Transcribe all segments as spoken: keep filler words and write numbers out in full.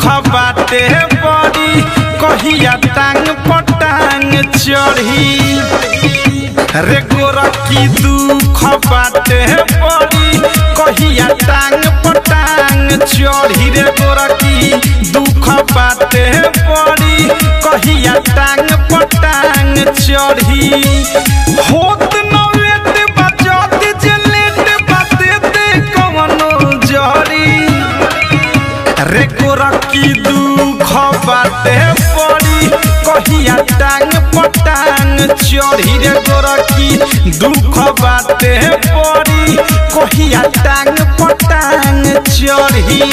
दुख बाटे बड़ी कहिया टांग पटांग चढ़ी रे गोरा की दुख बाटे बड़ी कहिया टांग पटांग चढ़ी रे गोरा की दुख बाटे बड़ी कहिया टांग पटांग चढ़ी होत नवेट बजत जलेट बाते दे कवनो जड़ी रे गोरा की दुख बाटे बड़ी कहिया टांग पटांग चढ़ी रे गोरा की दुख बाटे बड़ी कहिया टांग पटांग चढ़ी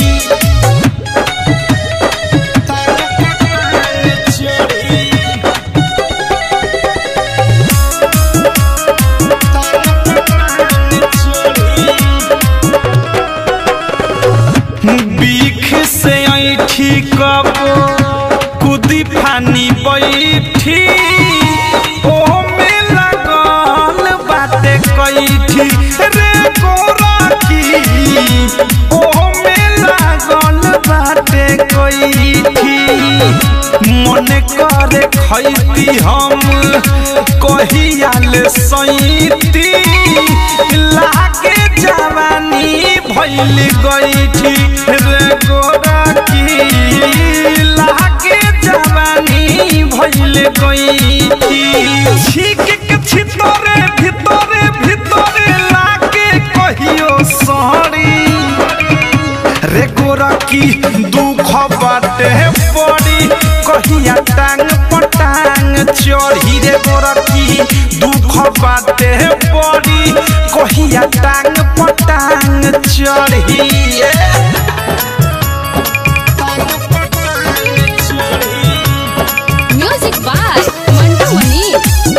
बीख से ऐठी कब कुदी फानी बैठी ओ में लगल बाटे कैठी रे गोरा की ओ में लगल बाटे कैठी मन करे खैती हम कहियाल सैती लागे जवानी भइल गईठी रे गोरा की लागे जवानी भइल गईठी छीक के छितरे भितरे भितरे लागे कहियो सड़ी रे गोरा की दुख बाटे बड़ी कहिया टांग पटांग चढ़ी रे गोरा की दुख बाटे बड़ी कहिया टांग पटांग चढ़ी म्यूजिक बाय मंटू मनी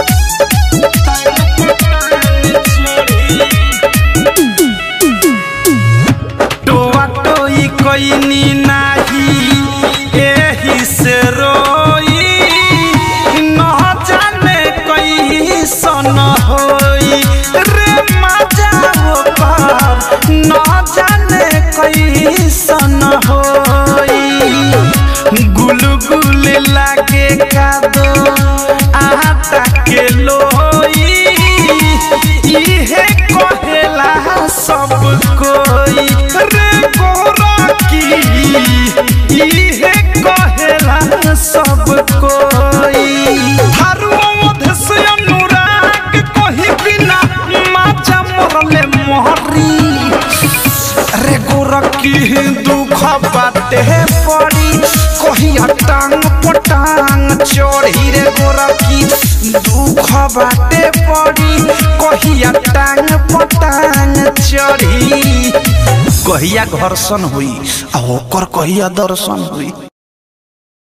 टोआ टोई कोइनी नाही एही से रोई न जाने कैसन होई रे मजा हो पार न जाने कैसन होई गुल गुल लागे कादो आटा के लोई इहे कहेला सब कोई रे गोरा की इहे कहेला सब कोई हरमोध से अनुराग कही बिना माचा मरले मोहरी रे गोरा की दुख बाटे पड़ी कहिया टांग पटांग चढ़ी रे गोरा की दुख बाटे पड़ी कहिया टांग पटांग चढ़ी कहिया घर्षण हुई आ ओकर कहिया दर्शन हुई।